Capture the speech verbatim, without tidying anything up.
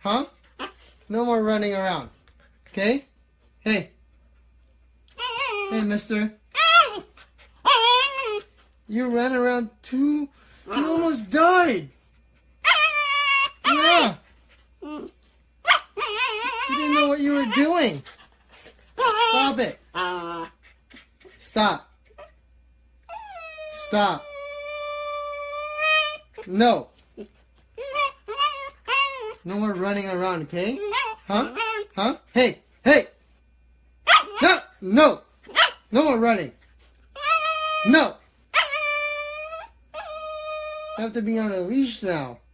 Huh? No more running around. Okay? Hey. Hey, mister. You ran around too. You almost died. Yeah. You didn't know what you were doing. Stop it. Stop. Stop. No. No more running around, okay? Huh? Huh? Hey! Hey! No! No! No more running! No! You have to be on a leash now.